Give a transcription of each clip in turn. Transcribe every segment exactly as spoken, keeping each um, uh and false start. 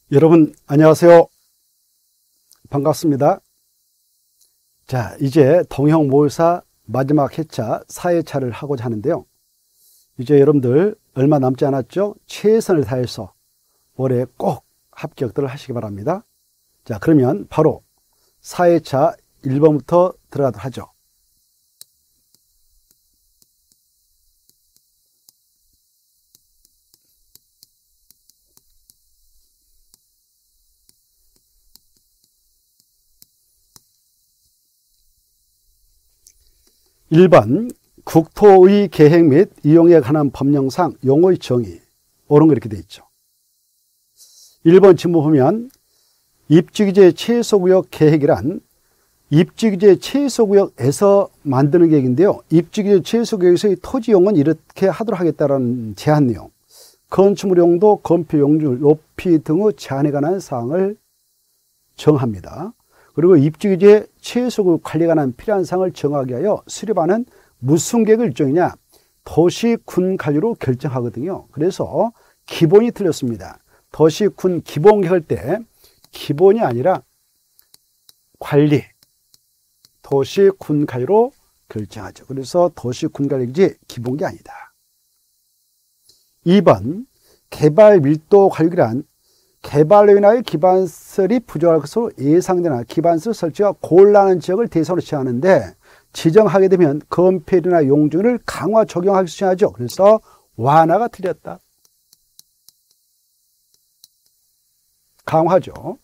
여러분 안녕하세요. 반갑습니다. 자, 이제 동형모의사 마지막 회차 사 회차를 하고자 하는데요. 이제 여러분들 얼마 남지 않았죠? 최선을 다해서 올해 꼭 합격들을 하시기 바랍니다. 자, 그러면 바로 사 회차 일 번부터 들어가도록 하죠. 일 번 국토의 계획 및 이용에 관한 법령상 용어의 정의. 옳은 거 이렇게 되어 있죠. 일 번 질문 보면 입지규제 최소구역 계획이란 입지규제 최소구역에서 만드는 계획인데요. 입지규제 최소구역에서의 토지용은 이렇게 하도록 하겠다는 제한 내용, 건축물 용도, 건폐 용률, 높이 등의 제한에 관한 사항을 정합니다. 그리고 입지규제 최소구역 관리에 관한 필요한 사항을 정하기 위하여 수립하는 무슨 계획을 일정이냐? 도시군 관리로 결정하거든요. 그래서 기본이 틀렸습니다. 도시군 기본계획 할 때 기본이 아니라 관리, 도시군 관리로 결정하죠. 그래서 도시군 관리지 기본계 아니다. 이 번 개발 밀도 관리란 개발로 인하여 기반시설이 부족할 것으로 예상되나 기반시설 설치가 곤란한 지역을 대상으로 지정하는데 지정하게 되면 건폐율이나 용적률을 강화 적용하기 시작하죠. 그래서 완화가 틀렸다. 강화죠.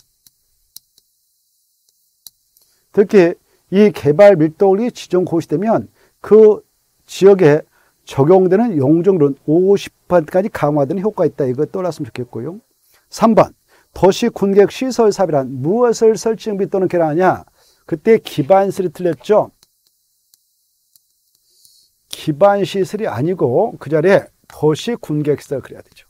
특히 이 개발 밀도가 지정 고시되면 그 지역에 적용되는 용적률은 오십 퍼센트까지 강화되는 효과가 있다. 이거 떠올랐으면 좋겠고요. 삼 번 도시군계획 시설 사업이란 무엇을 설치 정비 또는 개량하냐? 그때 기반시설이 틀렸죠. 기반시설이 아니고 그 자리에 도시군계획시설 그래야 되죠.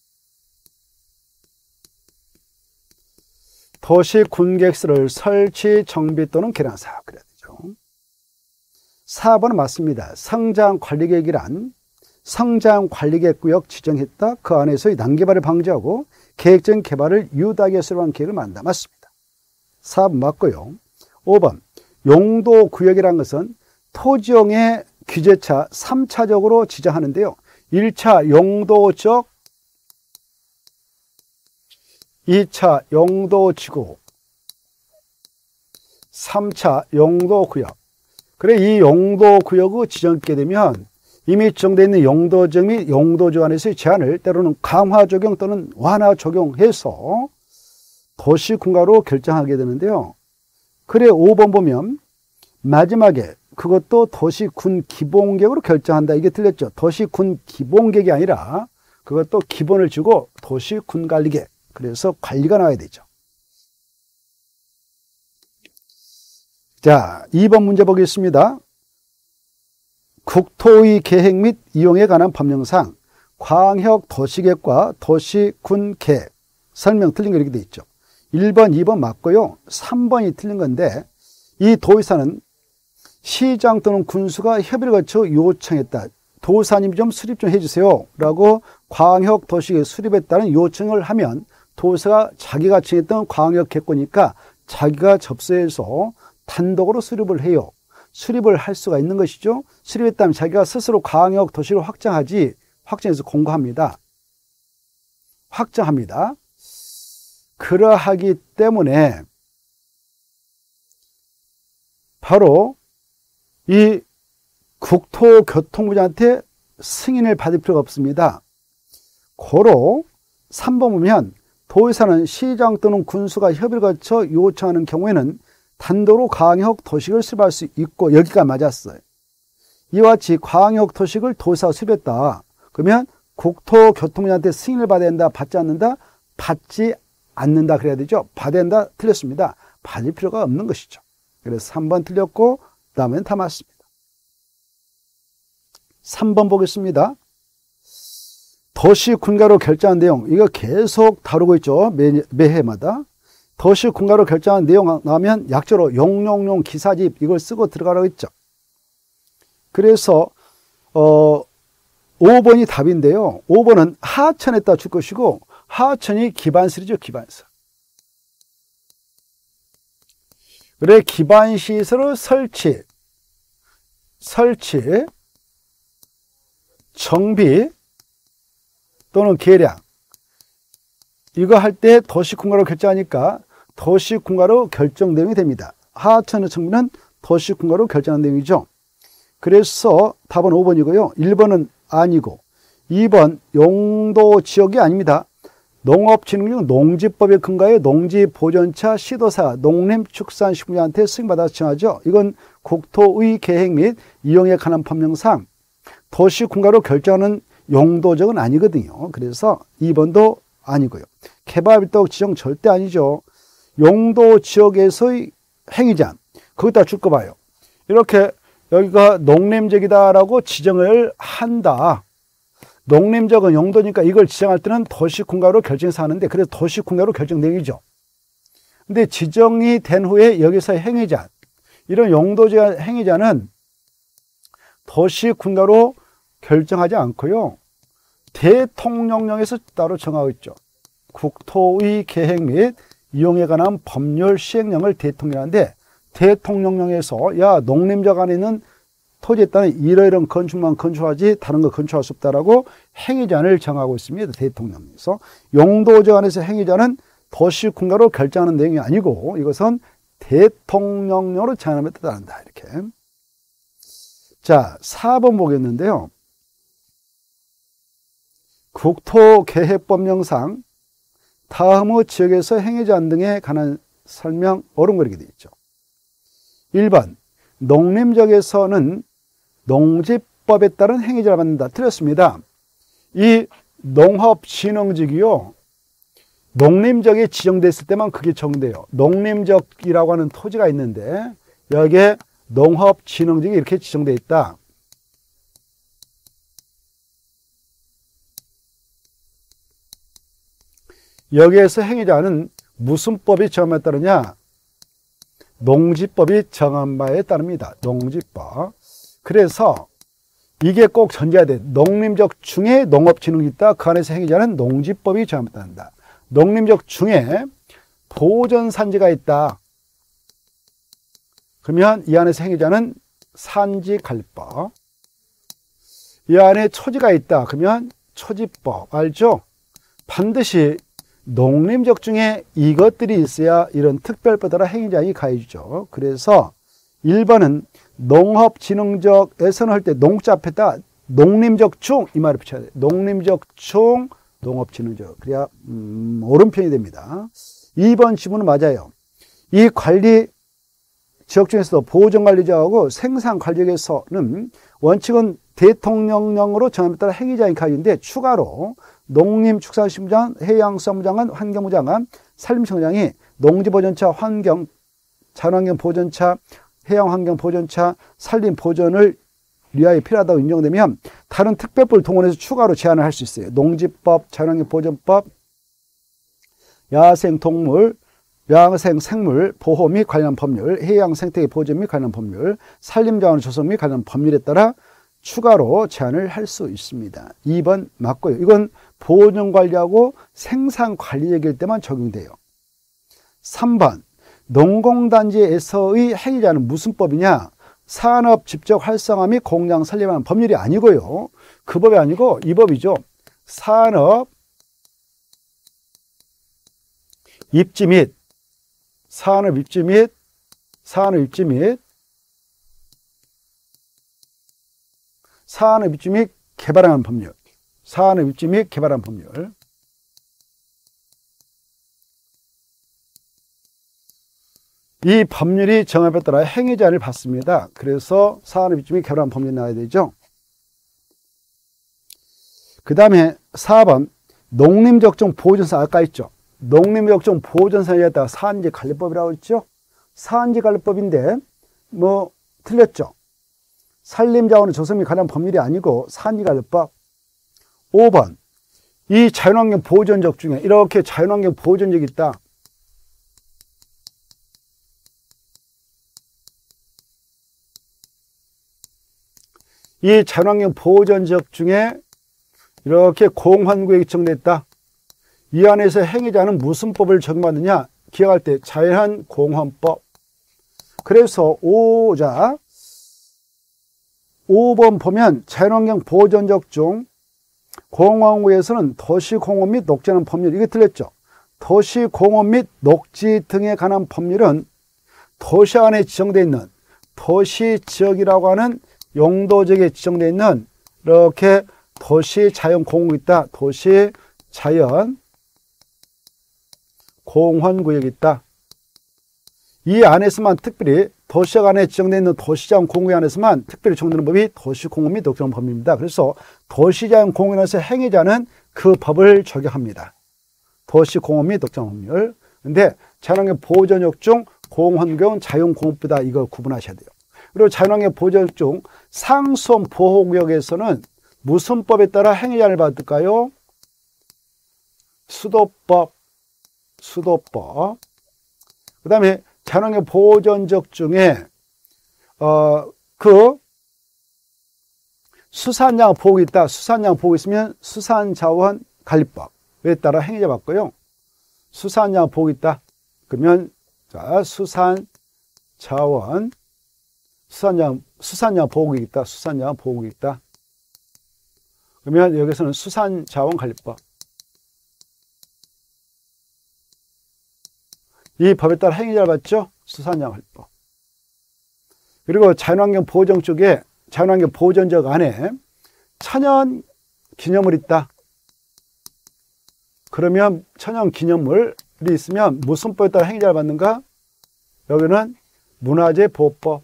도시군계획시설을 설치 정비 또는 개량 사업 그래야 되죠. 사 번은 맞습니다. 성장관리계획이란 성장관리계획 구역 지정했다. 그 안에서의 난개발을 방지하고 계획적인 개발을 유도하기 위해서 수립한 계획을 만든다. 맞습니다. 사 번 맞고요. 오 번 용도구역이라는 것은 토지용의 규제차 삼 차적으로 지정하는데요. 일 차 용도적, 이 차 용도지구, 삼 차 용도구역. 그래, 이 용도구역을 지정하게 되면 이미 지정되어 있는 용도적 및 용도지구 안에서의 제한을 때로는 강화 적용 또는 완화 적용해서 도시군가로 결정하게 되는데요. 그래, 오 번 보면 마지막에 그것도 도시군 기본계획으로 결정한다. 이게 틀렸죠. 도시군 기본계획이 아니라 그것도 기본을 주고 도시군 관리계획. 그래서 관리가 나와야 되죠. 자, 이 번 문제 보겠습니다. 국토의 계획 및 이용에 관한 법령상 광역 도시계획과 도시군 계획 설명 틀린 거 이렇게 되어 있죠. 일 번, 이 번 맞고요. 삼 번이 틀린 건데 이 도의사는 시장 또는 군수가 협의를 거쳐 요청했다. 도사님 좀 수립 좀 해주세요 라고 광역 도시계획 수립했다는 요청을 하면 도사가 자기가 정했던 광역 계획이니까 자기가 접수해서 단독으로 수립을 해요. 수립을 할 수가 있는 것이죠. 수립했다면 자기가 스스로 광역 도시를 확장하지, 확장해서 공고합니다. 확장합니다. 그러하기 때문에 바로 이 국토교통부장한테 승인을 받을 필요가 없습니다. 고로 삼 번 보면 도의사는 시장 또는 군수가 협의를 거쳐 요청하는 경우에는 단독으로 광역 도식을 수립할 수 있고, 여기가 맞았어요. 이와 같이 광역 도식을 도시사가 수립했다. 그러면 국토교통부장한테 승인을 받아야 된다. 받지 않는다? 받지 않는다. 그래야 되죠. 받아야 된다. 틀렸습니다. 받을 필요가 없는 것이죠. 그래서 삼 번 틀렸고 그 다음엔 다 맞습니다. 삼 번 보겠습니다. 도시군가로 결정한 내용. 이거 계속 다루고 있죠. 매, 매해마다. 도시군가로 결정한 내용 나오면 약조로 용용용 기사집 이걸 쓰고 들어가라고 했죠. 그래서 어, 오 번이 답인데요. 오 번은 하천에다 줄 것이고 하천이 기반시설이죠. 기반시설. 그래 기반시설의 설치, 설치, 정비 또는 개량 이거 할 때 도시군가로 결정하니까 도시군가로 결정 내용이 됩니다. 하천의 정비는 도시군가로 결정한 내용이죠. 그래서 답은 오 번이고요. 일 번은 아니고 이 번 용도 지역이 아닙니다. 농업진흥청 농지법에 근거해 농지보전차 시도사 농림축산식품부한테 승인받아서 지정하죠. 이건 국토의 계획 및 이용에 관한 법령상 도시군가로 결정하는 용도적은 아니거든요. 그래서 이 번도 아니고요. 개발비도 지정 절대 아니죠. 용도 지역에서의 행위자한 거기다 줄 거 봐요. 이렇게 여기가 농림지역이다라고 지정을 한다. 농림지역은 용도니까 이걸 지정할 때는 도시군가로 결정해서 하는데 그래서 도시군가로 결정 내용이죠. 근데 지정이 된 후에 여기서 행위자, 이런 용도지역 행위자는 도시군가로 결정하지 않고요. 대통령령에서 따로 정하고 있죠. 국토의 계획 및 이용에 관한 법률 시행령을 대통령한테 대통령령에서 야 농림지역 안에 있는 토지에 따른 이러이러한 건축만 건축하지 다른 거 건축할 수 없다라고 행위자를 정하고 있습니다. 대통령에서. 용도지역 안에서 행위자는 도시군가로 결정하는 내용이 아니고 이것은 대통령령으로 제한함에 따른다. 이렇게. 자, 사 번 보겠는데요. 국토계획법령상 다음의 지역에서 행위자한 등에 관한 설명 어른거리게 되어 있죠. 일 번 농림지역에서는 농지법에 따른 행위자를 받는다. 틀렸습니다. 이 농업진흥지역이요. 농림지역에 지정됐을 때만 그게 적용돼요. 농림지역이라고 하는 토지가 있는데 여기에 농업진흥지역이 이렇게 지정되어 있다. 여기에서 행위자는 무슨 법이 정함에 따르냐? 농지법이 정한 바에 따릅니다. 농지법. 그래서 이게 꼭 전제해야 돼. 농림지역 중에 농업진흥이 있다. 그 안에서 행위자는 농지법이 정함에 따른다. 농림지역 중에 보전산지가 있다. 그러면 이 안에서 행위자는 산지관리법. 이 안에 초지가 있다. 그러면 초지법. 알죠? 반드시 농림지역 중에 이것들이 있어야 이런 특별법에 따라 행위자이 가해주죠. 그래서 일 번은 농업진흥지역에서는 할 때 농자 앞에다 농림지역 중 이 말을 붙여야 돼요. 농림지역 중 농업진흥지역. 그래야 음, 옳은 편이 됩니다. 이 번 지문은 맞아요. 이 관리 지역 중에서도 보존관리지역하고 생산관리지역에서는 원칙은 대통령령으로 정함에 따라 행위자인 가해인데 추가로 농림축산식품부장, 해양수산부장관, 환경부장관, 산림청장이 농지보전차, 환경, 자연환경보전차, 해양환경보전차, 산림보전을 위하여 필요하다고 인정되면 다른 특별법을 동원해서 추가로 제한을 할 수 있어요. 농지법, 자연환경보전법, 야생동물, 야생생물 보호 및 관련 법률, 해양생태계 보전 및 관련 법률, 산림자원 조성 및 관련 법률에 따라 추가로 제한을 할 수 있습니다. 이 번 맞고요. 이건 보존관리하고 생산관리얘기일 때만 적용돼요. 삼 번 농공단지에서의 행위자는 무슨 법이냐? 산업 집적 활성화 및 공장 설립하는 법률이 아니고요. 그 법이 아니고 이 법이죠. 산업 입지 및 산업 입지 및 산업 입지 및 산업 입지 및 개발하는 법률. 산업 입지 및 개발하는 법률. 이 법률이 정합에 따라 행위자를 받습니다. 그래서 산업 입지 및 개발하는 법률이 나와야 되죠. 그 다음에 사 번 농림적종 보존사 아까 있죠. 농림적종 보존사에다가 산지관리법이라고 있죠. 산지관리법인데 뭐 틀렸죠. 산림자원의 조성 및 관련 법률이 아니고 산지관리법. 오 번 이 자연환경 보존적 중에 이렇게 자연환경 보존적이 있다. 이 자연환경 보존적 중에 이렇게 공환구역이 지정됐다. 이 안에서 행위자는 무슨 법을 적용받느냐? 기억할 때 자연공헌법. 그래서 오, 자, 오 번 보면 자연환경 보전적 중 공항구에서는 도시공원 및 녹지하는 법률, 이게 틀렸죠. 도시공원 및 녹지 등에 관한 법률은 도시 안에 지정되어 있는 도시지역이라고 하는 용도지역에 지정되어 있는 이렇게 도시자연공원이 있다. 도시자연공원구역이 있다. 이 안에서만 특별히 도시역 안에 지정되어 있는 도시자연공원 안에서만 특별히 적용되는 법이 도시공원 및 녹지하는 법입니다. 그래서 도시자연공원에서 행위자는 그 법을 적용합니다. 도시공원 및 녹지하는 법률. 근데 자연환경 보전역 중 공원경 자연공원보다 이걸 구분하셔야 돼요. 그리고 자연환경 보전역 중 상수원 보호구역에서는 무슨 법에 따라 행위자를 받을까요? 수도법, 수도법. 그 다음에 자연환경 보전적 중에 어, 그 수산양 보호가 있다. 수산양 보호가 있으면 수산자원 관리법에 따라 행위자 받고요. 수산양 보호가 있다. 그러면 자, 수산자원 수산양 수산양 보호국이 있다. 수산양 보호국이 있다. 그러면 여기서는 수산자원 관리법. 이 법에 따라 행위자를 받죠. 수산양 관리법. 그리고 자연환경 보전 쪽에 자연환경 보전적 안에 천연 기념물이 있다. 그러면 천연 기념물이 있으면 무슨 법에 따라 행위자를 받는가? 여기는 문화재 보호법.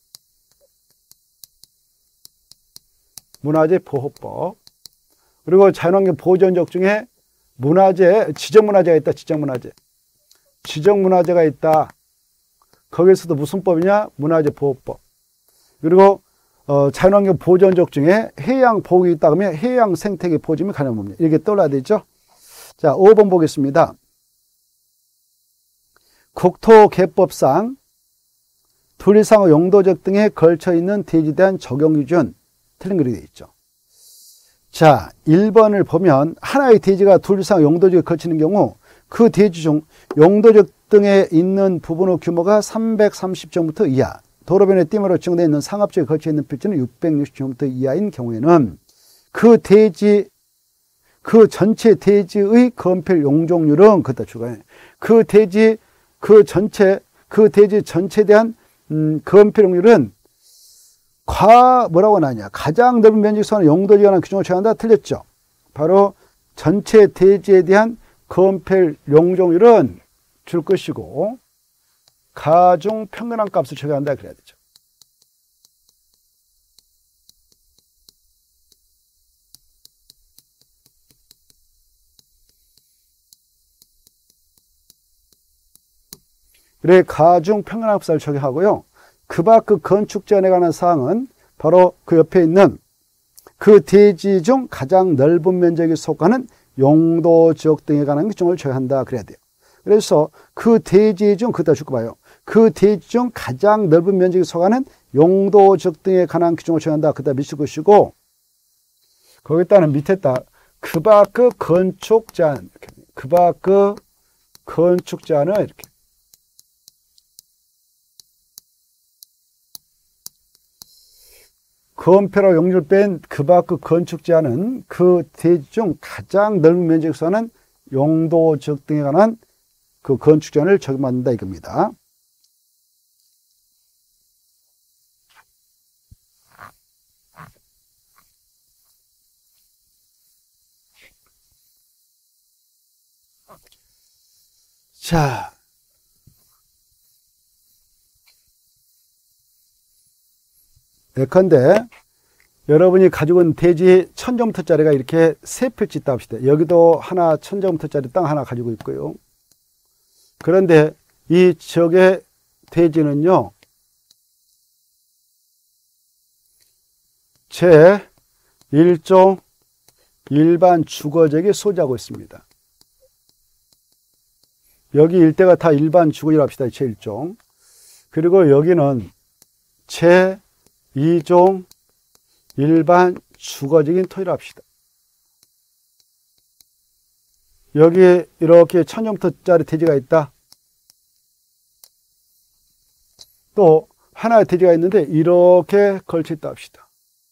문화재 보호법. 그리고 자연환경 보전적 중에 문화재, 지정문화재가 있다. 지정문화재. 지정문화재가 있다. 거기에서도 무슨 법이냐? 문화재 보호법. 그리고 어, 자연환경 보전적 중에 해양 보호가 있다. 그러면 해양 생태계 보존이 관련 법률. 이렇게 떠올라야 되죠. 자, 오 번 보겠습니다. 국토개법상 둘 이상의 용도적 등에 걸쳐 있는 대지에 대한 적용 기준. 틀린 글이 되어 있죠. 자, 일 번을 보면 하나의 대지가 둘 이상의 용도적에 걸치는 경우 그 대지 중 용도적 등에 있는 부분의 규모가 삼백삼십 제곱미터 이하, 도로변의 띠으로 지정되어 있는 상업지역에 걸쳐 있는 필지는 육백육십 제곱미터 이하인 경우에는 그 대지, 그 전체 대지의 건폐 용적률은 그다 추가해. 그 대지, 그 전체, 그 대지 전체에 대한 음, 건폐 용률은 과 뭐라고 나냐? 가장 넓은 면적에 속하는 용도지에 관한 규정을 정한다. 틀렸죠. 바로 전체 대지에 대한 건폐 용적률은 줄 것이고 가중 평균한 값을 적용한다 그래야 되죠. 그래 가중 평균한 값을 적용하고요. 그 밖 그 건축 제한에 관한 사항은 바로 그 옆에 있는 그 대지 중 가장 넓은 면적에 속하는 용도 지역 등에 관한 규정을 적용한다 그래야 돼요. 그래서 그 대지 중 그다 줄거 봐요. 그 대지 중 가장 넓은 면적에 속하는 용도 지역 등에 관한 규정을 적용한다. 그다 미칠 것이고 거기다는 밑에다 그 밖 그 건축 제한 그 밖 그 건축 제한을 이렇게 건폐로 용률 뺀 그 밖 그 건축 제한은 그 대지 중 가장 넓은 면적에 속하는 용도 지역 등에 관한 그 건축 제한을 적용받는다 이겁니다. 자, 예컨대 여러분이 가지고 있는 대지 천 제곱미터짜리가 이렇게 세 필지 있다 합시다. 여기도 하나 천 제곱미터짜리 땅 하나 가지고 있고요. 그런데 이 지역의 대지는요, 제일 종 일반 주거지역에 소지하고 있습니다. 여기 일대가 다 일반 주거지라고 합시다. 제일 종. 그리고 여기는 제이 종 일반 주거적인 토지라고 합시다. 여기에 이렇게 천년부터짜리 대지가 있다. 또 하나의 대지가 있는데 이렇게 걸쳐 있다 합시다.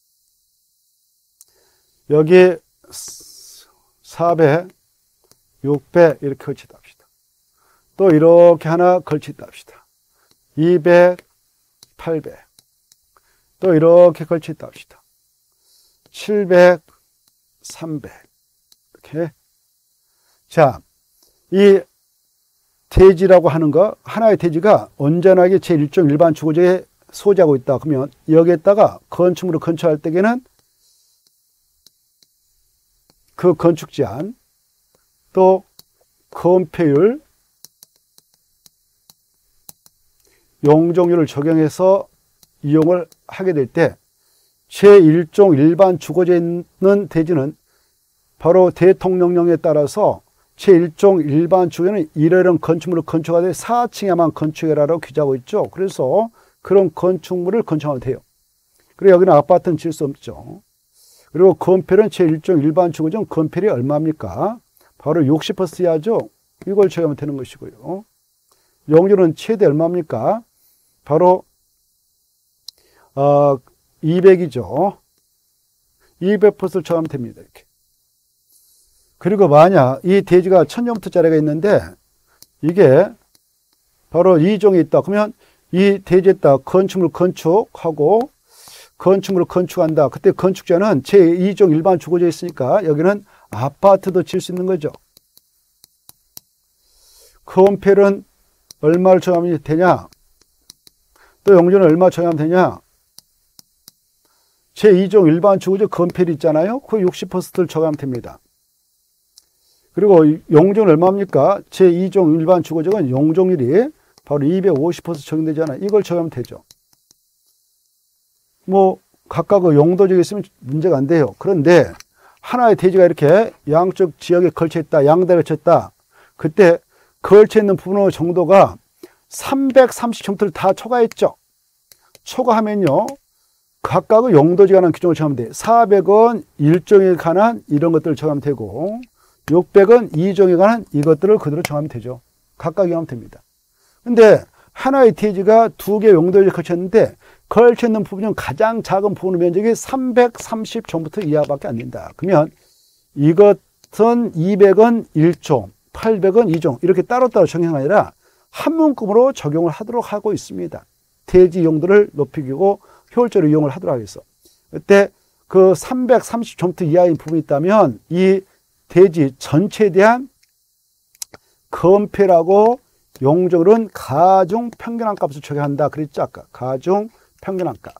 여기 사 배, 육 배 이렇게 걸쳐 있다 합시다. 또 이렇게 하나 걸쳐 있다 합시다. 이백, 팔백. 또 이렇게 걸쳐 있다 합시다. 칠백, 삼백. 이렇게. 자, 이 대지라고 하는 거, 하나의 대지가 온전하게 제일 종 일반 주거지에 소지하고 있다. 그러면 여기에다가 건축물을 건축할 때에는 그 건축 제한, 또 건폐율, 용적률을 적용해서 이용을 하게 될 때 제일 종 일반 주거지에 있는 대지는 바로 대통령령에 따라서 제일 종 일반 주거지는 이러이러한 건축물을 건축하되 사 층에만 건축해라라고 규정하고 있죠. 그래서 그런 건축물을 건축하면 돼요. 그리고 여기는 아파트는 지을 수 없죠. 그리고 건폐율은 제일 종 일반 주거지는 건폐율이 얼마입니까? 바로 육십 퍼센트 이하죠. 이걸 적용하면 되는 것이고요. 용적률은 최대 얼마입니까? 바로 어, 이백이죠. 이백 퍼센트를 적용하면 됩니다. 이렇게. 그리고 만약 이 대지가 천년부터짜리가 있는데 이게 바로 이 종이 있다. 그러면 이 대지에다 건축물 건축하고 건축물을 건축한다. 그때 건축자는 제이 종 일반 주거지에 있으니까 여기는 아파트도 지을 수 있는 거죠. 건폐율은 얼마를 적용하면 되냐? 또 용적률은 얼마 적용하면 되냐? 제이 종 일반 주거지 건폐율 있잖아요. 그 육십 퍼센트를 적용하면 됩니다. 그리고 용적률 얼마입니까? 제이 종 일반 주거지는 용적률이 바로 이백오십 퍼센트 적용되잖아요. 이걸 적용하면 되죠. 뭐 각각의 용도적이 있으면 문제가 안 돼요. 그런데 하나의 대지가 이렇게 양쪽 지역에 걸쳐 있다. 양다리에 걸쳐 있다. 그때 걸쳐 있는 부분의 정도가 삼백삼십 점수를 다 초과했죠. 초과하면요. 각각의 용도지에 관한 규정을 정하면 돼요. 사백은 일 종에 관한 이런 것들을 정하면 되고 육백은 이 종에 관한 이것들을 그대로 정하면 되죠. 각각 이용하면 됩니다. 근데 하나의 대지가 두 개 용도지에 걸쳤는데 걸쳐 있는 부분은 가장 작은 부분의 면적이 삼백삼십 제곱미터 이하밖에 안 된다. 그러면 이것은 이백은 일 종, 팔백은 이 종 이렇게 따로따로 정형이 아니라 한 문구로 적용을 하도록 하고 있습니다. 대지 용도를 높이고 효율적으로 이용을 하도록 하겠어. 그때 그 삼백삼십 제곱미터 이하인 부분이 있다면 이 대지 전체에 대한 건폐율하고 용적률은 가중 평균한 값을 적용한다. 그랬죠, 아까. 가중 평균한 값.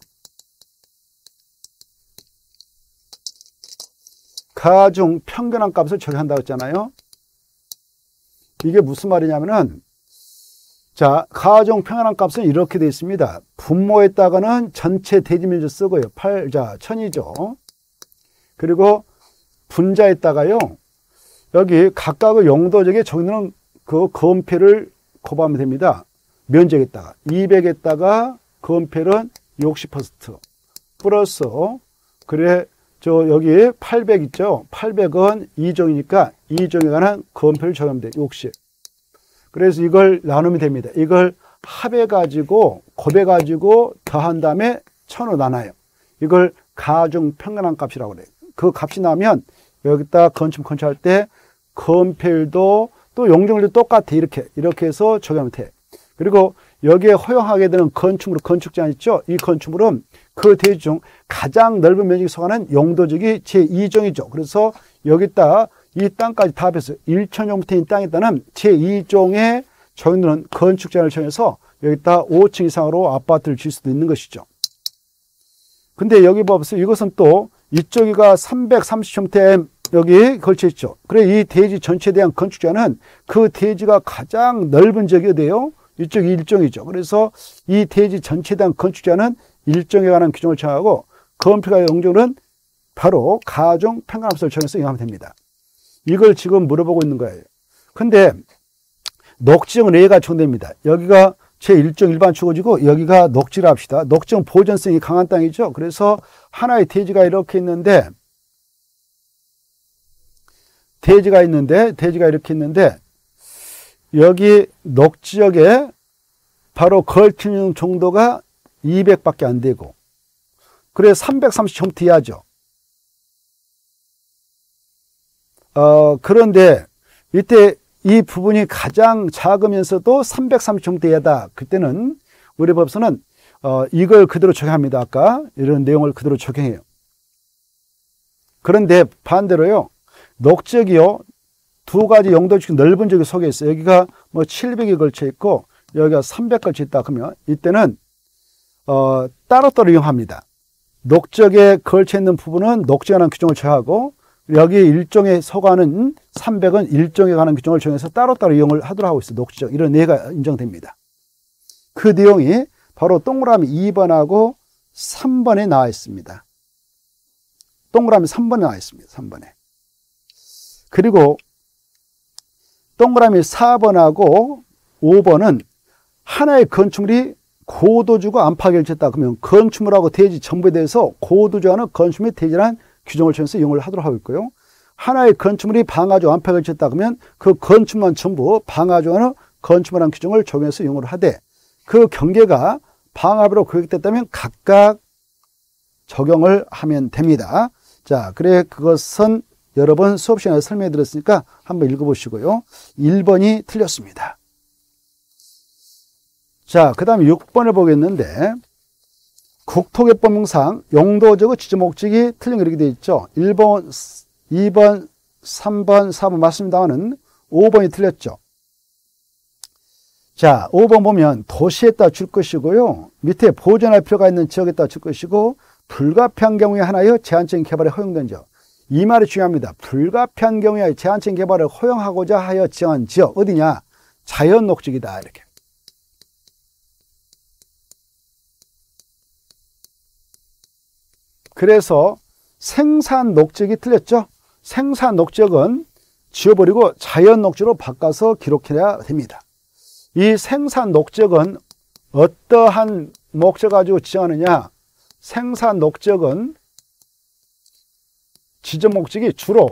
가중 평균한 값을 적용한다고 했잖아요. 이게 무슨 말이냐면은, 자, 가중 평균한 값은 이렇게 되어 있습니다. 분모에다가는 전체 대지 면적 쓰고요. 팔, 자, 천이죠. 그리고 분자에다가요. 여기 각각의 용도적에 적는 그 건폐를 곱하면 됩니다. 면적에다가. 이백에다가 건폐율은 육십 퍼센트. 플러스, 그래, 저, 여기 팔백 있죠? 팔백은 이 종이니까 이 종에 관한 건폐율을 적으면 돼요. 육십. 그래서 이걸 나누면 됩니다. 이걸 합해가지고, 곱해가지고 더한 다음에 천으로 나눠요. 이걸 가중 평균한 값이라고 그래요. 그 값이 나면 여기다 건축 건축할 때 건폐율도 또 용적률도 똑같아. 이렇게. 이렇게 해서 적용하면 돼. 그리고 여기에 허용하게 되는 건축물, 건축제한 있죠? 이 건축물은 그 대지 중 가장 넓은 면적이 속하는 용도적이 제이 종이죠. 그래서 여기다 이 땅까지 다 합해서 천 제곱미터인 땅에 따른 제이 종의 적용되는 건축제한을 정해서 여기다 오 층 이상으로 아파트를 지을 수도 있는 것이죠. 근데 여기 봐보세요. 이것은 또 이쪽이가 삼백삼십 제곱미터에 여기 걸쳐 있죠. 그래, 이 대지 전체에 대한 건축제한은 그 대지가 가장 넓은 지역이 어디예요? 이쪽이 일 종이죠. 그래서 이 대지 전체에 대한 건축제한은 일 종에 관한 규정을 정하고 건폐율과 용적률은 바로 가중 평균값을 정해서 이용하면 됩니다. 이걸 지금 물어보고 있는 거예요. 근데 녹지형은 A가 적용됩니다. 여기가 제일 종 일반 주거지고 여기가 녹지라 합시다. 녹지형 보존성이 강한 땅이죠. 그래서 하나의 대지가 이렇게 있는데 대지가 있는데, 대지가 이렇게 있는데, 여기 녹지역에 바로 걸치는 정도가 이백밖에 안 되고, 그래 삼백삼십 홈트 이하죠. 어, 그런데 이때 이 부분이 가장 작으면서도 삼백삼십 홈트 이하다. 그때는 우리 법서는 어, 이걸 그대로 적용합니다. 아까 이런 내용을 그대로 적용해요. 그런데 반대로요, 녹지역이요, 두 가지 용도 중에 넓은 지역이 속에 있어요. 여기가 뭐 칠백이 걸쳐 있고 여기가 삼백 걸쳐 있다. 그러면 이때는 어, 따로따로 이용합니다. 녹지역에 걸쳐 있는 부분은 녹지역에 관한 규정을 정하고, 여기 일종에 속하는 삼백은 일종에 관한 규정을 정해서 따로따로 이용을 하도록 하고 있어요. 녹지역. 이런 예가 인정됩니다. 그 내용이 바로 동그라미 이 번하고 삼 번에 나와 있습니다. 동그라미 삼 번에 나와 있습니다. 삼 번에. 그리고 동그라미 사 번하고 오 번은 하나의 건축물이 고도주고 안팎을 쳤다. 그러면 건축물하고 대지 전부에 대해서 고도주하는 건축물의 대지라는 규정을 정해서 이용을 하도록 하고 있고요. 하나의 건축물이 방화주 안팎을 쳤다. 그러면 그 건축물만 전부 방화주하는 건축물이라는 규정을 적용해서 이용을 하되, 그 경계가 방화부로 구역됐다면 각각 적용을 하면 됩니다. 자, 그래 그것은 여러 번 수업 시간에 설명해 드렸으니까 한번 읽어보시고요. 일 번이 틀렸습니다. 자, 그 다음에 육 번을 보겠는데, 국토개법명상 용도적의 지정목적이 틀린 거 이렇게 되어 있죠. 일 번, 이 번, 삼 번, 사 번 맞습니다만은 오 번이 틀렸죠. 자, 오 번 보면 도시에다 줄 것이고요, 밑에 보존할 필요가 있는 지역에다 줄 것이고, 불가피한 경우에 하나여 제한적인 개발에 허용된 지역. 이 말이 중요합니다. 불가피한 경우에 제한적인 개발을 허용하고자 하여 지정한 지역, 어디냐? 자연 녹지이다. 이렇게. 그래서 생산 녹지역이 틀렸죠. 생산 녹지역은 지워버리고 자연 녹지로 바꿔서 기록해야 됩니다. 이 생산 녹지역은 어떠한 목적 가지고 지정하느냐? 생산 녹지역은 지정 목적이 주로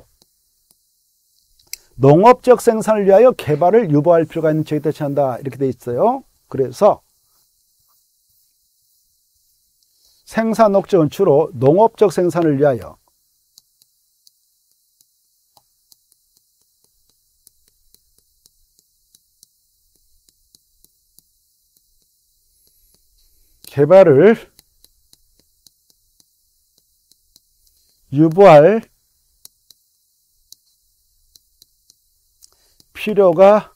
농업적 생산을 위하여 개발을 유보할 필요가 있는 지역에 대체한다. 이렇게 되어 있어요. 그래서 생산 녹지역은 주로 농업적 생산을 위하여 개발을 유보할 필요가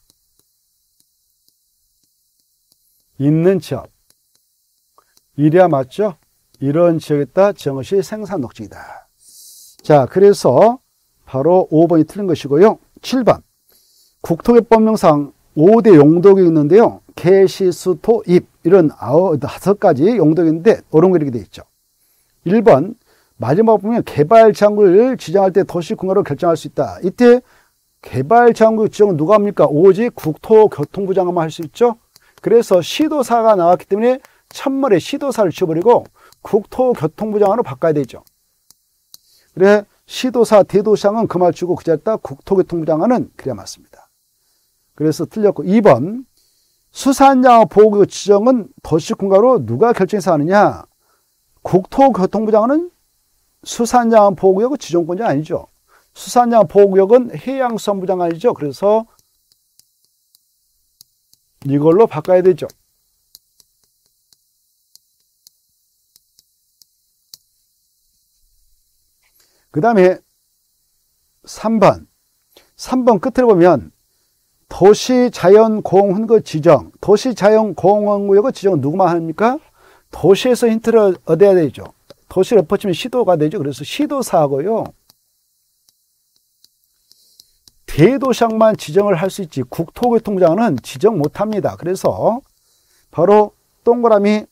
있는 지역. 이래야 맞죠? 이런 지역에다 지은 것이 생산 녹지이다. 자, 그래서 바로 오 번이 틀린 것이고요. 칠 번. 국토개법명상 오 대 용도가 있는데요. 개, 시, 수, 토, 입 이런 다섯 가지 용도가 있는데 옳은 거 이렇게 되어 있죠. 일 번. 마지막 보면 개발 지역을 지정할 때 도시군가로 결정할 수 있다. 이때 개발 지역구 지정은 누가 합니까? 오직 국토교통부 장관만 할 수 있죠. 그래서 시도사가 나왔기 때문에 첫머리에 시도사를 지워버리고 국토교통부 장관으로 바꿔야 되죠. 그래 시도사 대도시장은 그 말 주고 그 자리에다 국토교통부 장관은 그래야 맞습니다. 그래서 틀렸고, 이 번 수산장학 보호구역 지정은 도시군가로 누가 결정해서 하느냐? 국토교통부 장관은 수산장학 보호구역은 지정권자 아니죠. 수산장학 보호구역은 해양수산부 장관이죠. 그래서 이걸로 바꿔야 되죠. 그 다음에 삼 번. 삼 번 끝을 보면 도시자연공원구 지정. 도시자연공원구역의 지정은 누구만 합니까? 도시에서 힌트를 얻어야 되죠. 도시를 엎어치면 시도가 되죠. 그래서 시도사하고요, 대도시장만 지정을 할 수 있지 국토교통부 장관은 지정 못합니다. 그래서 바로 동그라미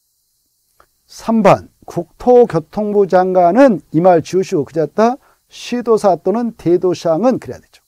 삼 번 국토교통부 장관은 이 말 지우시고 그 자리에다 시도사 또는 대도시장은 그래야 되죠.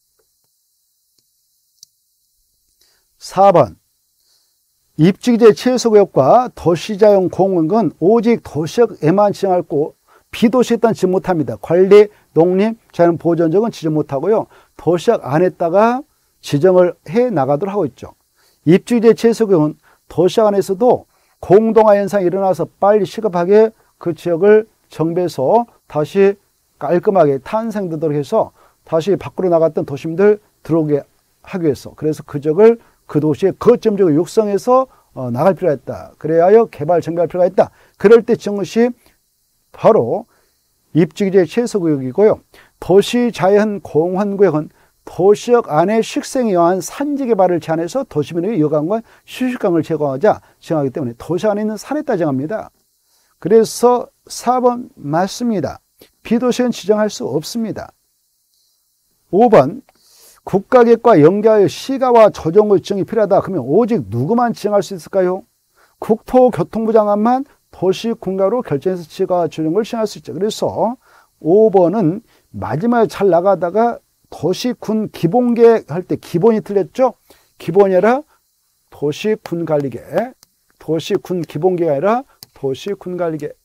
사 번 입지기재 최소구역과 도시자연공원은 오직 도시역에만 지정하고 비도시에만 지정 못합니다. 관리 농림 자연 보존적은 지정 못하고요. 도시약 안에다가 지정을 해 나가도록 하고 있죠. 입주기재 최소구역은 도시약 안에서도 공동화 현상이 일어나서 빨리 시급하게 그 지역을 정비해서 다시 깔끔하게 탄생되도록 해서 다시 밖으로 나갔던 도심들 들어오게 하기 위해서, 그래서 그 지역을 그 도시의 거점적으로 육성해서 어, 나갈 필요가 있다. 그래야 하여 개발 정비할 필요가 있다. 그럴 때 지은 것이 바로 입주기재 최소구역이고요. 도시자연 공원구역은 도시역 안에 식생에 의한 산지 개발을 제한해서 도시민에게 여강과 휴식강을 제공하자 지정하기 때문에 도시 안에 있는 산에다 정합니다. 그래서 사 번 맞습니다. 비도시는 지정할 수 없습니다. 오 번 국가계획과 연계하여 시가와 조정의 지정이 필요하다. 그러면 오직 누구만 지정할 수 있을까요? 국토교통부 장관만 도시군가로 결정해서 시가 조정을 시행할 수 있죠. 그래서 오 번은 마지막에 잘 나가다가 도시군 기본계획 할 때 기본이 틀렸죠? 기본이 아니라 도시군관리계획, 도시군 기본계획이 아니라 도시군관리계획.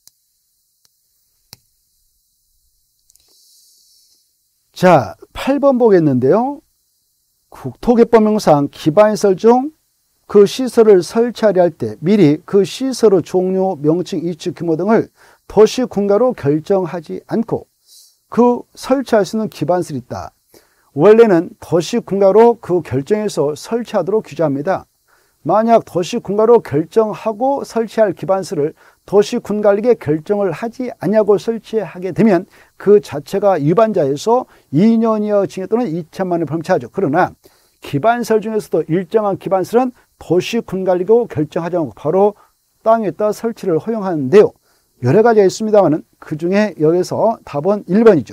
자, 팔 번 보겠는데요. 국토개법명상 기반시설 중 그 시설을 설치하려 할 때 미리 그 시설의 종류, 명칭, 위치, 규모 등을 도시군가로 결정하지 않고 그 설치할 수 있는 기반시설이 있다. 원래는 도시군가로 그 결정해서 설치하도록 규정합니다. 만약 도시군가로 결정하고 설치할 기반시설을 도시군관리계 결정을 하지 않냐고 설치하게 되면 그 자체가 위반자에서 이 년 이하 징역 또는 이천만 원 벌금치하죠. 그러나 기반시설 중에서도 일정한 기반시설은 도시군관리계로 결정하지 않고 바로 땅에다 설치를 허용하는데요. 여러 가지가 있습니다만 그 중에 여기서 답은 일 번이죠.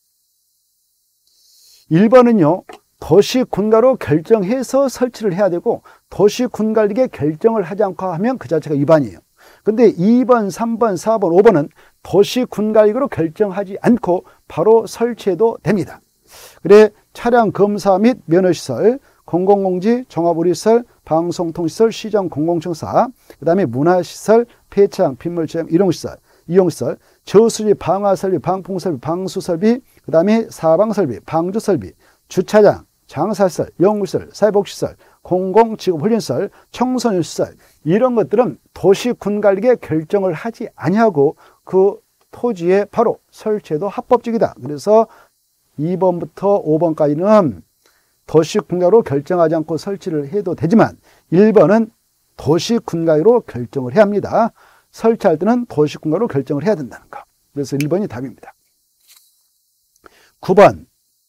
일 번은요. 도시군가로 결정해서 설치를 해야 되고 도시군관리계 결정을 하지 않고 하면 그 자체가 위반이에요. 근데 이 번, 삼 번, 사 번, 오 번은 도시군관리계로 결정하지 않고 바로 설치해도 됩니다. 그래 차량 검사 및 면허시설, 공공공지, 종합우리시설, 방송통시설, 시정 공공청사, 그 다음에 문화시설, 폐차장, 빗물체험, 일용시설, 이용시설, 저수지, 방화설비, 방풍설비, 방수설비, 그 다음에 사방설비, 방주설비, 주차장, 장사시설, 연구시설, 사회복지시설, 공공직업훈련시설, 청소년시설, 이런 것들은 도시군관리계 결정을 하지 아니하고 그 토지에 바로 설치해도 합법적이다. 그래서 이 번부터 오 번까지는 도시군가로 결정하지 않고 설치를 해도 되지만 일 번은 도시군가로 결정을 해야 합니다. 설치할 때는 도시군가로 결정을 해야 된다는 거. 그래서 일 번이 답입니다. 구 번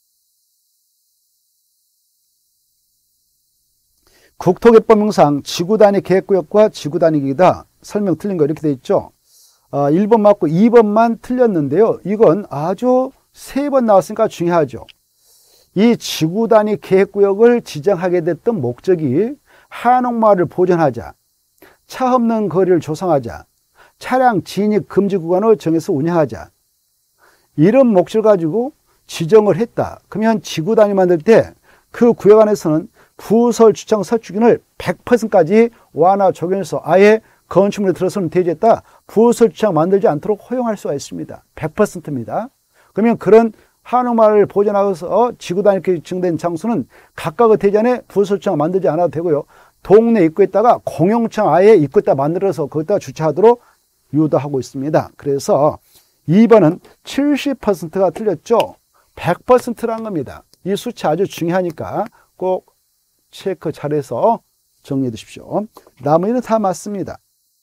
국토개법명상 지구단위 계획구역과 지구단위 계획이다. 설명 틀린 거 이렇게 돼 있죠. 아, 일 번 맞고 이 번만 틀렸는데요. 이건 아주 세 번 나왔으니까 중요하죠. 이 지구단위 계획구역을 지정하게 됐던 목적이 한옥마을을 보존하자, 차 없는 거리를 조성하자, 차량 진입 금지 구간을 정해서 운영하자, 이런 목적을 가지고 지정을 했다. 그러면 지구단위 만들 때 그 구역 안에서는 부설 주차장 설치기준을 백 퍼센트까지 완화 적용해서 아예 건축물에 들어서는 대지했다. 부설 주차장 만들지 않도록 허용할 수가 있습니다. 백 퍼센트입니다. 그러면 그런 한옥마을을 보존하고서 지구단위 지정된 장소는 각각의 대지 안에 부설 주차장 만들지 않아도 되고요. 동네 입구에다가 공용주차장 아예 입구에다 만들어서 거기다 주차하도록 유도하고 있습니다. 그래서 이 번은 칠십 퍼센트가 틀렸죠. 백 퍼센트라는 겁니다. 이 수치 아주 중요하니까 꼭 체크 잘해서 정리해 두십시오. 나머지는 다 맞습니다.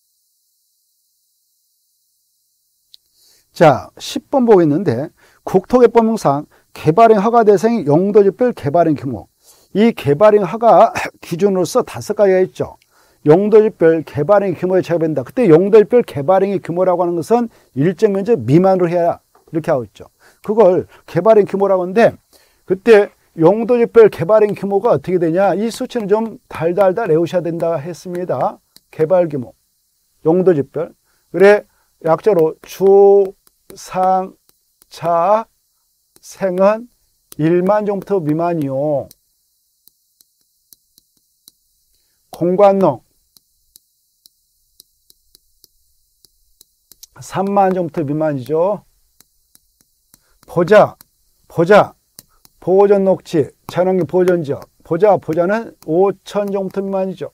자, 십 번 보겠는데 국토개법명상 개발행 허가 대상이 용도지별 개발행 규모. 이 개발행 허가 기준으로서 다섯 가지가 있죠. 용도지별 개발행 규모에 차이된다. 그때 용도지별 개발행의 규모라고 하는 것은 일정 면적 미만으로 해야 이렇게 하고 있죠. 그걸 개발행 규모라고 하는데 그때 용도지별 개발행 규모가 어떻게 되냐. 이 수치는 좀 달달달 외우셔야 된다 했습니다. 개발 규모, 용도지별. 그래 약자로 주, 상, 차, 생은 일만 정부터 미만이요. 공관농 삼만 정부터 미만이죠. 보자, 보자, 보존 녹지, 자연환경 보존지역, 보자, 보자는 오천 제곱미터 미만이죠.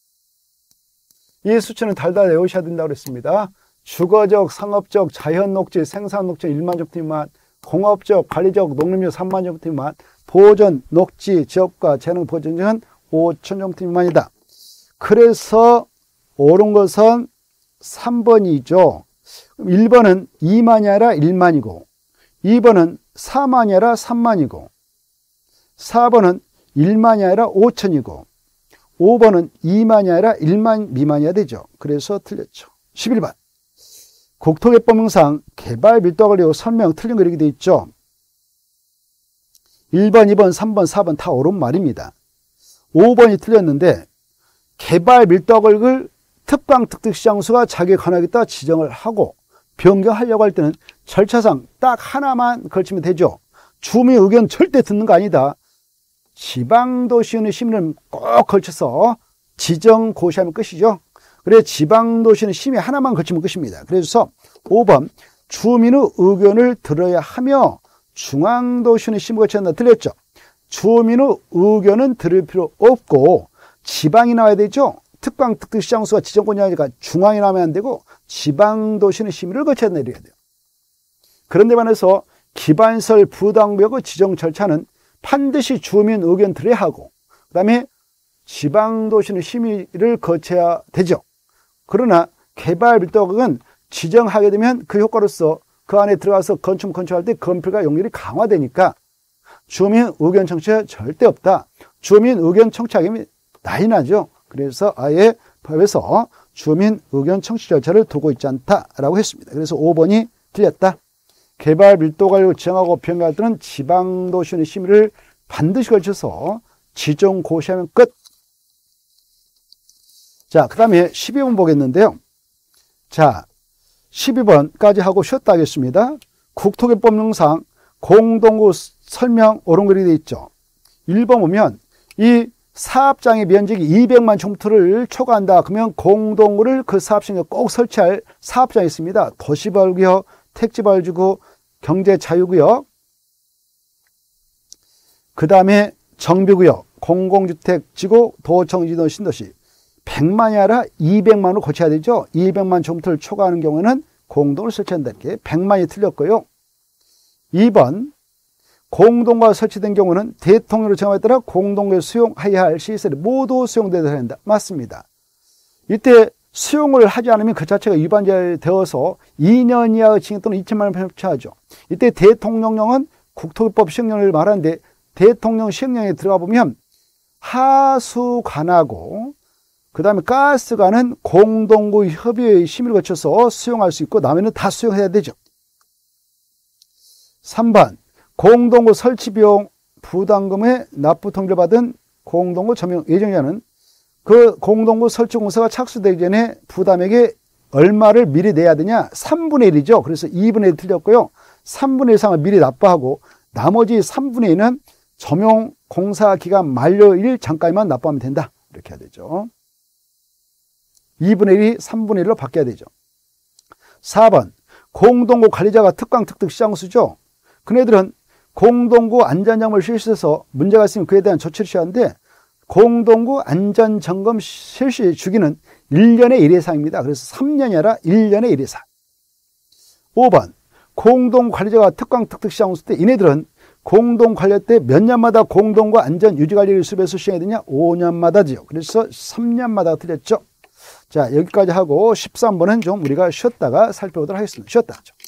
이 수치는 달달 외우셔야 된다고 그랬습니다. 주거적, 상업적, 자연 녹지, 생산 녹지 일만 제곱미터 미만, 공업적, 관리적, 농림지역 삼만 제곱미터 미만, 보존 녹지 지역과 자연환경 보존지역은 오천 제곱미터 미만이다. 그래서 옳은 것은 삼 번이죠. 일 번은 이만이 아니라 일만이고, 이 번은 사만이 아니라 삼만이고, 사 번은 일만이 아니라 오천이고, 오 번은 이만이 아니라 일만 미만이어야 되죠. 그래서 틀렸죠. 십일 번. 국토개법령상 개발 밀도를 이용 설명 틀린 거 이렇게 되어 있죠. 일 번, 이 번, 삼 번, 사 번 다 옳은 말입니다. 오 번이 틀렸는데 개발 밀도를 특강 특특시장소가 자기에 관하겠다 지정을 하고 변경하려고 할 때는 절차상 딱 하나만 걸치면 되죠. 주민 의견 절대 듣는 거 아니다. 지방도시의 심의는 꼭 걸쳐서 지정 고시하면 끝이죠. 그래 지방도시의 심의 하나만 걸치면 끝입니다. 그래서 오 번 주민의 의견을 들어야 하며 중앙도시의 심의 거쳐야 틀렸죠. 주민의 의견은 들을 필요 없고 지방이 나와야 되죠. 특강 특특시장소가 지정권이 아니니까 중앙이 나오면 안 되고 지방도시는 심의를 거쳐야 내려야 돼요. 그런데 반해서 기반설 부담구역의 지정 절차는 반드시 주민 의견 들어야 하고 그 다음에 지방도시는 심의를 거쳐야 되죠. 그러나 개발 밀도구역은 지정하게 되면 그 효과로서 그 안에 들어가서 건축 건축할 때 건폐가 용률이 강화되니까 주민 의견 청취가 절대 없다. 주민 의견 청취하기면 난리 나죠. 그래서 아예 법에서 주민 의견 청취 절차를 두고 있지 않다라고 했습니다. 그래서 오 번이 틀렸다. 개발 밀도 관리를 지정하고 변경할 때는 지방도시의 심의를 반드시 걸쳐서 지정 고시하면 끝. 자, 그 다음에 십이 번 보겠는데요. 자, 십이 번까지 하고 쉬었다 하겠습니다. 국토개법령상 공동구 설명 옳은 글이 되어 있죠. 일 번 보면 이 사업장의 면적이 이백만 제곱미터를 초과한다. 그러면 공동구를 그 사업장에 꼭 설치할 사업장이 있습니다. 도시발구역, 택지발주구, 경제자유구역, 그 다음에 정비구역, 공공주택지구, 도청지도 신도시. 백만이 아니라 이백만으로 고쳐야 되죠. 이백만 제곱미터를 초과하는 경우에는 공동을 설치한다. 이렇게 백만이 틀렸고요. 이 번 공동구가 설치된 경우는 대통령으로 정함에 따라 공동구에 수용해야 할 시설이 모두 수용되어야 한다. 맞습니다. 이때 수용을 하지 않으면 그 자체가 위반이 되어서 이 년 이하의 징역 또는 이천만 원 처하죠. 이때 대통령령은 국토법 시행령을 말하는데 대통령 시행령에 들어가 보면 하수관하고 그 다음에 가스관은 공동구 협의회의 심의를 거쳐서 수용할 수 있고 나머지는 다 수용해야 되죠. 삼 번 공동구 설치비용 부담금의 납부 통지를 받은 공동구 점용 예정자는 그 공동구 설치 공사가 착수되기 전에 부담액의 얼마를 미리 내야 되냐? 삼분의 일이죠. 그래서 이분의 일 틀렸고요. 삼분의 일 이상을 미리 납부하고 나머지 삼분의 일은 점용 공사 기간 만료일 전까지만 납부하면 된다. 이렇게 해야 되죠. 이분의 일이 삼분의 일로 바뀌어야 되죠. 사 번 공동구 관리자가 특강 특특 시장수죠. 그네들은 공동구 안전점검을 실시해서 문제가 있으면 그에 대한 조치를 취해야 하는데 공동구 안전점검 실시 주기는 일 년에 일 회상입니다. 그래서 삼 년이 아니라 일 년에 일 회상. 오 번 공동구 관리자가 특강 특특 시장수 때 이네들은 공동관리 때 몇 년마다 공동구 안전 유지관리를 수립해서 시행해야 되냐? 오 년마다지요. 그래서 삼 년마다 틀렸죠. 자, 여기까지 하고 십삼 번은 좀 우리가 쉬었다가 살펴보도록 하겠습니다. 쉬었다 하죠.